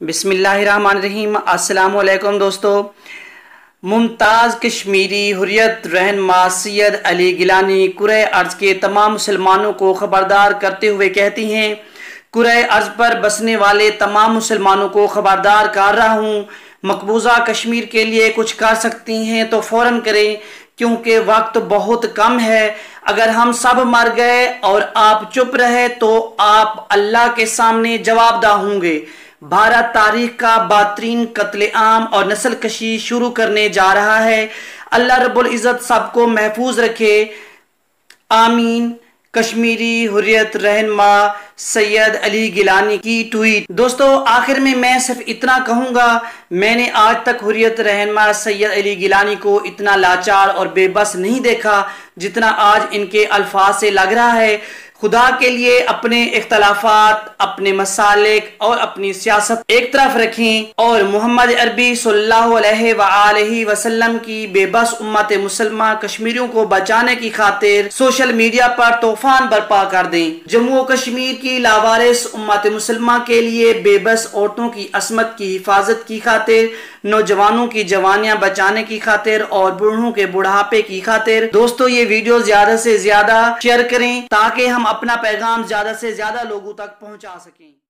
बिस्मिल्लाहिर्रहमानिर्रहीम। अस्सलाम वालेकुम दोस्तों। मुमताज़ कश्मीरी हुर्रियत रहनुमा सैयद अली गिलानी कुरे अर्ज़ के तमाम मुसलमानों को ख़बरदार करते हुए कहती हैं, कुरे अर्ज़ पर बसने वाले तमाम मुसलमानों को ख़बरदार कर रहा हूँ, मकबूजा कश्मीर के लिए कुछ कर सकती हैं तो फ़ौरन करें, क्योंकि वक्त बहुत कम है। अगर हम सब मर गए और आप चुप रहे तो आप अल्लाह के सामने जवाबदेह होंगे। भारत तारीख का बदतरीन कत्लेआम और नस्ल कशी शुरू करने जा रहा है। अल्लाह रब्बुल इज़्ज़त सबको महफूज रखे, आमीन। कश्मीरी हुर्रियत रहनुमा सैयद अली गिलानी की ट्वीट। दोस्तों, आखिर में मैं सिर्फ इतना कहूँगा, मैंने आज तक हुर्रियत रहनुमा सैयद अली गिलानी को इतना लाचार और बेबस नहीं देखा जितना आज इनके अल्फाज से लग रहा है। खुदा के लिए अपने इख्तलाफात, अपने मसालिक और अपनी सियासत एक तरफ रखें और मोहम्मद अरबी सल्लल्लाहु अलैहि वसल्लम की बेबस उम्मत मुसलमान कश्मीरियों को बचाने की खातिर सोशल मीडिया पर तूफान बर्पा कर दें। जम्मू और कश्मीर की लावारिस उम्मत मुसलमान के लिए बेबस औरतों की असमत की हिफाजत की खातिर, नौजवानों की जवानियां बचाने की खातिर और बूढ़ों के बुढ़ापे की खातिर दोस्तों ये वीडियो ज्यादा से ज्यादा शेयर करें ताकि हम अपना पैगाम ज्यादा से ज्यादा लोगों तक पहुंचा सकें।